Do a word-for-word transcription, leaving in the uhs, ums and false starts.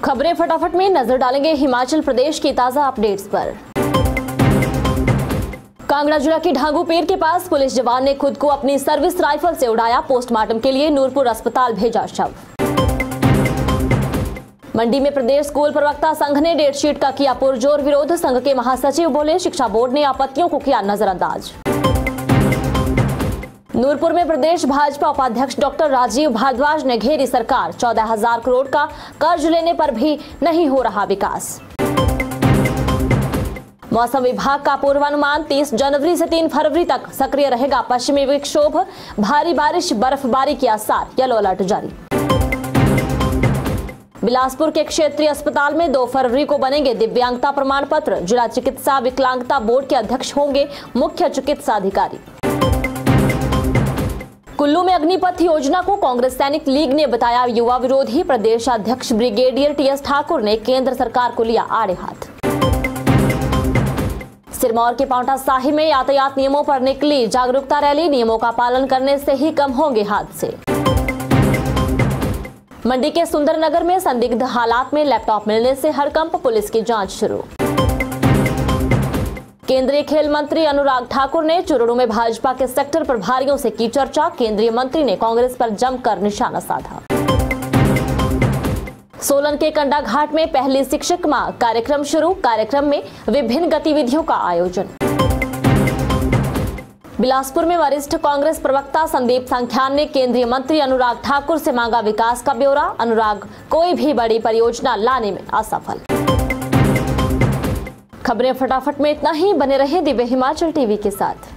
खबरें फटाफट में नजर डालेंगे हिमाचल प्रदेश की ताजा अपडेट्स पर। कांगड़ा जिला के ढांगूपेर के पास पुलिस जवान ने खुद को अपनी सर्विस राइफल से उड़ाया, पोस्टमार्टम के लिए नूरपुर अस्पताल भेजा शव। मंडी में प्रदेश स्कूल प्रवक्ता संघ ने डेटशीट का किया पुरजोर विरोध, संघ के महासचिव बोले शिक्षा बोर्ड ने आपत्तियों को किया नजरअंदाज। नूरपुर में प्रदेश भाजपा उपाध्यक्ष डॉक्टर राजीव भारद्वाज ने घेरी सरकार, चौदह हजार करोड़ का कर्ज लेने पर भी नहीं हो रहा विकास। मौसम विभाग का पूर्वानुमान, तीस जनवरी से तीन फरवरी तक सक्रिय रहेगा पश्चिमी विक्षोभ, भारी बारिश बर्फबारी के आसार, येलो अलर्ट जारी। बिलासपुर के क्षेत्रीय अस्पताल में दो फरवरी को बनेंगे दिव्यांगता प्रमाण पत्र, जिला चिकित्सा विकलांगता बोर्ड के अध्यक्ष होंगे मुख्य चिकित्सा अधिकारी। कुल्लू में अग्निपथ योजना को कांग्रेस सैनिक लीग ने बताया युवा विरोधी, प्रदेश अध्यक्ष ब्रिगेडियर टीएस ठाकुर ने केंद्र सरकार को लिया आड़े हाथ। सिरमौर के पांवटा साहिब में यातायात नियमों पर निकली जागरूकता रैली, नियमों का पालन करने से ही कम होंगे हादसे। मंडी के सुंदरनगर में संदिग्ध हालात में लैपटॉप मिलने से हड़कंप, पुलिस की जांच शुरू। केंद्रीय खेल मंत्री अनुराग ठाकुर ने चुरूडू में भाजपा के सेक्टर प्रभारियों से की चर्चा, केंद्रीय मंत्री ने कांग्रेस पर जमकर निशाना साधा। सोलन के कंडा घाट में पहली शिक्षक माह कार्यक्रम शुरू, कार्यक्रम में विभिन्न गतिविधियों का आयोजन। बिलासपुर में वरिष्ठ कांग्रेस प्रवक्ता संदीप सांख्यान ने केंद्रीय मंत्री अनुराग ठाकुर से मांगा विकास का ब्यौरा, अनुराग कोई भी बड़ी परियोजना लाने में असफल। खबरें फटाफट में इतना ही, बने रहे दिव्य हिमाचल टीवी के साथ।